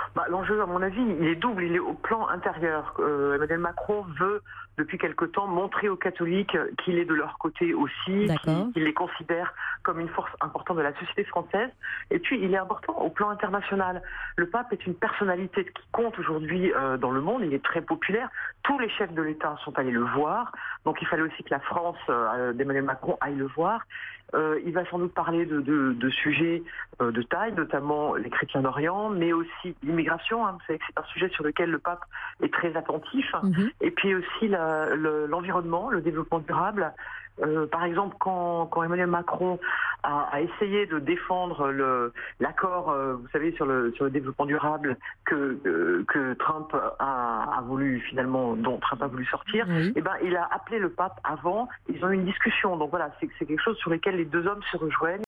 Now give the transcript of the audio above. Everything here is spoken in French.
L'enjeu, à mon avis, il est double. Il est au plan intérieur. Emmanuel Macron veut, depuis quelque temps, montrer aux catholiques qu'il est de leur côté aussi, D'accord. qu'il les considère comme une force importante de la société française. Et puis, il est important au plan international. Le pape est une personnalité qui compte aujourd'hui dans le monde. Il est très populaire. Tous les chefs de l'État sont allés le voir. Donc, il fallait aussi que la France d'Emmanuel Macron aille le voir. Il va sans doute parler de sujets de taille, notamment les chrétiens d'Orient, mais aussi l'immigration. Vous savez que c'est un sujet sur lequel le pape est très attentif. Mhm. Et puis aussi l'environnement, le développement durable. Par exemple, quand Emmanuel Macron a essayé de défendre l'accord, vous savez, sur le développement durable que Trump a voulu finalement, dont Trump a voulu sortir, Oui. il a appelé le pape avant. Ils ont eu une discussion. Donc voilà, c'est quelque chose sur lequel les deux hommes se rejoignent.